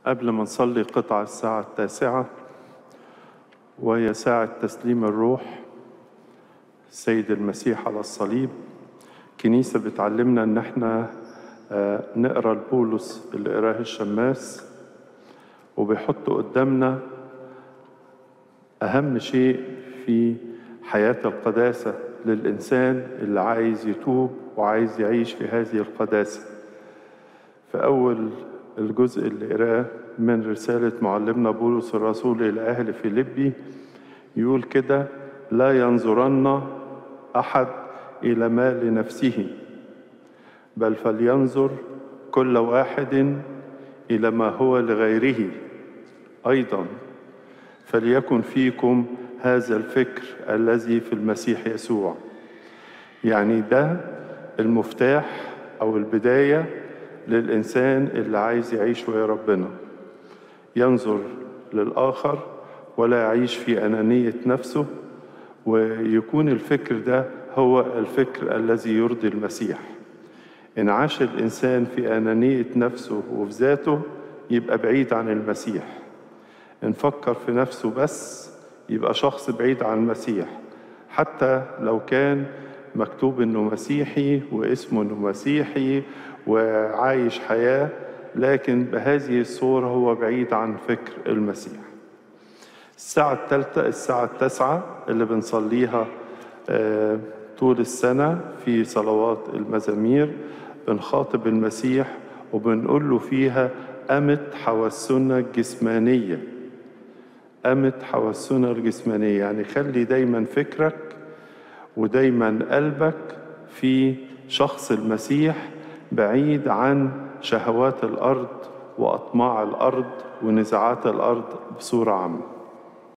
قبل ما نصلي قطع الساعة 9 وهي ساعة تسليم الروح السيد المسيح على الصليب. كنيسة بتعلمنا إن احنا نقرأ البولس اللي قراه الشماس، وبيحط قدامنا أهم شيء في حياة القداسة للإنسان اللي عايز يتوب وعايز يعيش في هذه القداسة. في أول الجزء اللي قراه من رسالة معلمنا بولس الرسول إلى أهل فيلبي يقول كده: لا ينظرن أحد إلى ما لنفسه، بل فلينظر كل واحد إلى ما هو لغيره. أيضا فليكن فيكم هذا الفكر الذي في المسيح يسوع. يعني ده المفتاح أو البداية للإنسان اللي عايز يعيش ويا ربنا، ينظر للآخر ولا يعيش في أنانية نفسه، ويكون الفكر ده هو الفكر الذي يرضي المسيح. إن عاش الإنسان في أنانية نفسه وفي ذاته يبقى بعيد عن المسيح. إن فكر في نفسه بس يبقى شخص بعيد عن المسيح، حتى لو كان مكتوب إنه مسيحي واسمه إنه مسيحي وعايش حياة، لكن بهذه الصورة هو بعيد عن فكر المسيح. الساعة الثالثة الساعة 9 اللي بنصليها طول السنة في صلوات المزامير، بنخاطب المسيح وبنقول له فيها: أمت حواسنا الجسمانية. أمت حواسنا الجسمانية، يعني خلي دايما فكرك ودايما قلبك في شخص المسيح، بعيد عن شهوات الأرض وأطماع الأرض ونزاعات الأرض بصورة عامة.